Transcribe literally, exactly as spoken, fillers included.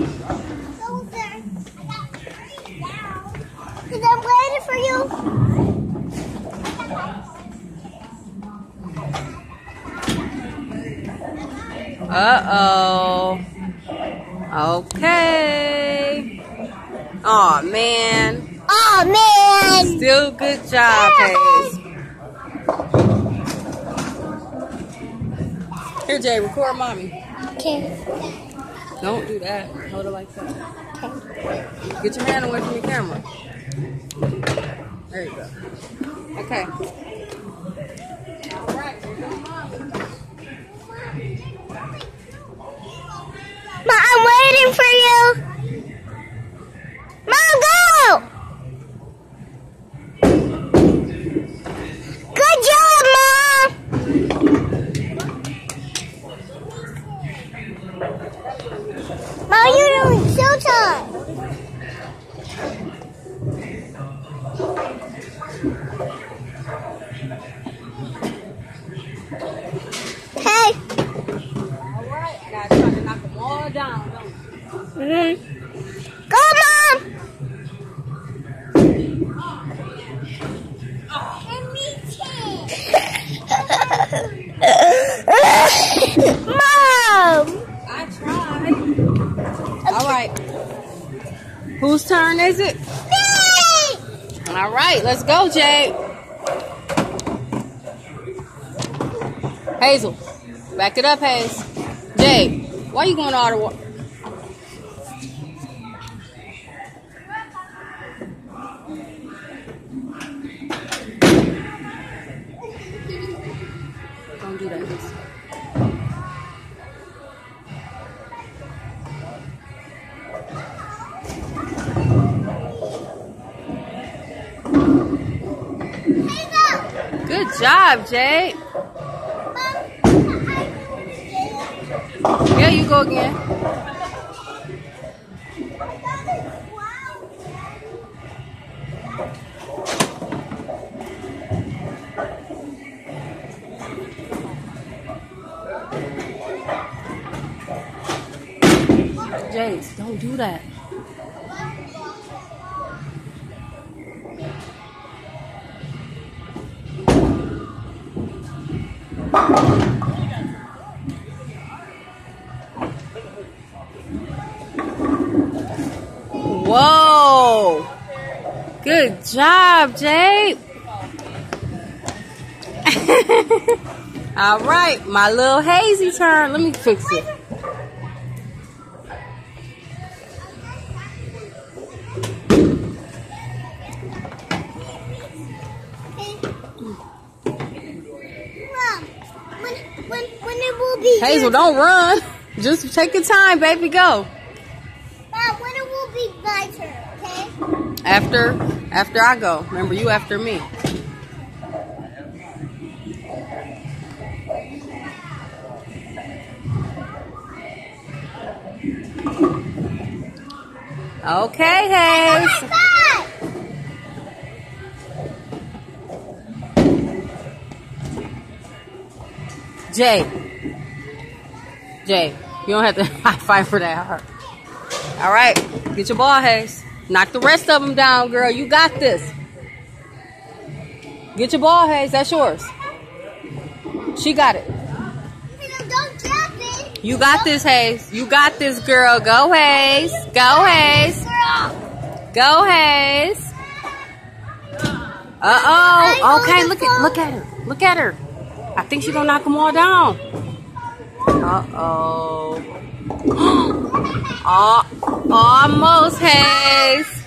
Because I'm waiting for you. Uh-oh. Okay. Aw, man. Aw, man. Still good job, Haze. Here, Jay, record mommy. Okay. Don't do that. Hold it like that. Okay. Get your hand away from the camera. There you go. Okay. All right. Mom, I'm waiting for you. Mom, go! Good job, Mom! Mom, you're doing showtime. Hey. All right. I gotta try to knock them all down, don't you? Mm-hmm. Go, Mom! Mom! I tried. All right. Whose turn is it? Me! All right. Let's go, Jade. Hazel. Back it up, Haze. Jade. Why you going all the way? Don't do that, Haze. Good job, Jade. Yeah, you go again. Jade, don't do that. Whoa! Good job, Jade. All right, my little Hazy turn. Let me fix it. Mom, when, when, when it will be Hazel, don't run. Just take your time, baby. Go. Mom, when it will be my turn, okay? After, after I go. Remember, you after me. Okay, Haze. Jay. Jay, you don't have to high five for that hard. All right, get your ball, Haze. Knock the rest of them down, girl. You got this. Get your ball, Haze. That's yours. She got it. Don't drop it. You got this, Haze. You got this, girl. Go, Haze. Go, Haze. Go, Haze. Uh-oh. Okay, look at look at her. Look at her. I think she's gonna knock them all down. Uh-oh. Oh, almost, Haze.